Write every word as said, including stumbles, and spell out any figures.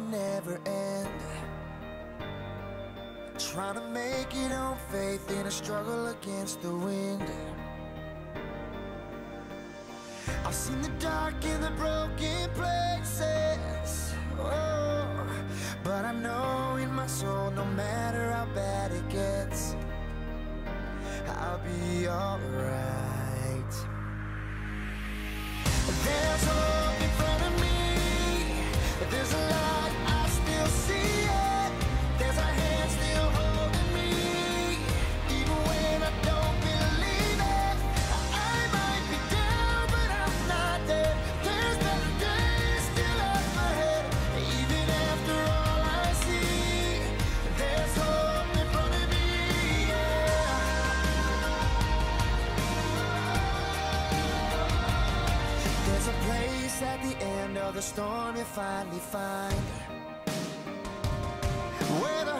never end. Trying to make it on faith in a struggle against the wind. I've seen the dark and the broken places, oh, but I know in my soul, no matter how bad it gets, I'll be alright. There's hope in front of me. There's a light, I still see it. There's a hand still holding me, even when I don't believe it. I might be down, but I'm not dead. There's better days still up ahead. Even after all I see, there's hope in front of me, yeah. There's a place at the end of the storm you finally find, where the